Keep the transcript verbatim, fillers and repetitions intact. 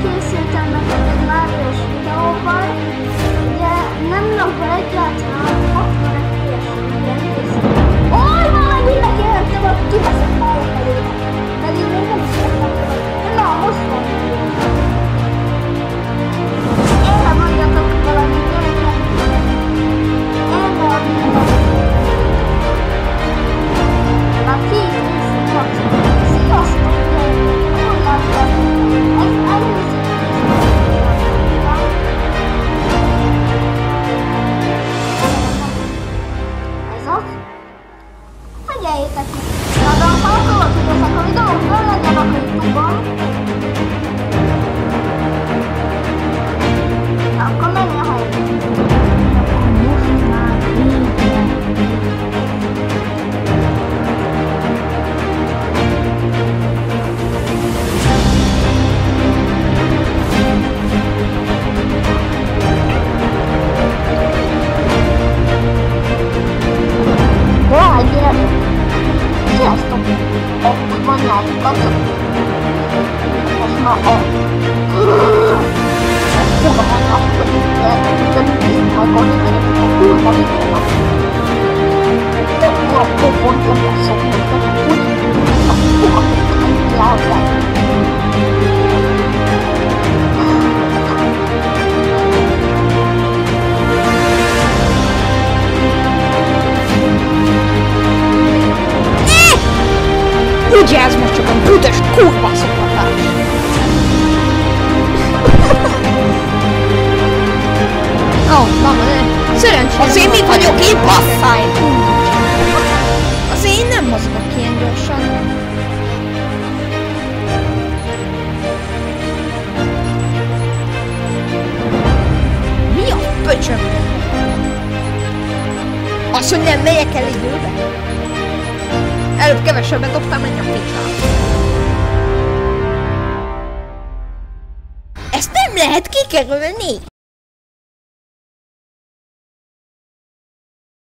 készültem neked egy Máriós videóval, ugye nem rakva egyáltalán hatvan ef pé es-en megkészültem. Oj, már megint megjelntem a kibaszott hallok elé. Pedig még nem is vettem fel. Na, most van. Erre mondjatok valamit, gyerekek. Erre a videót. Már két részét kapcsolat. Sziasztok, gyerekek. Hol látjátok? Ez először ez az? Figyeljétek meg! De ha akarod, hogy ezek a videók fel legyenek a YouTube-on, akkor menj a helyre. Most már végre. Sziasztok! Ott van látogatok. Ez ma a... Hova van akkor itt elkezdeni, majd gondolni, a kurva mikor. De akkor pont nem lesz szokott, úgy a kurva mikor járják. Ugye ez most csak a büdös kurva szokatás. Ó, oh, mama, ne. Szerencsére azért mit vagyok én, basszáj! Azért én nem mozgok ilyen gyorsan. Mi a pöcsöm? Az, hogy nem megyek el időbe? Előbb kevesebbet dobtam, menj a picsába. Ezt nem lehet kikerülni!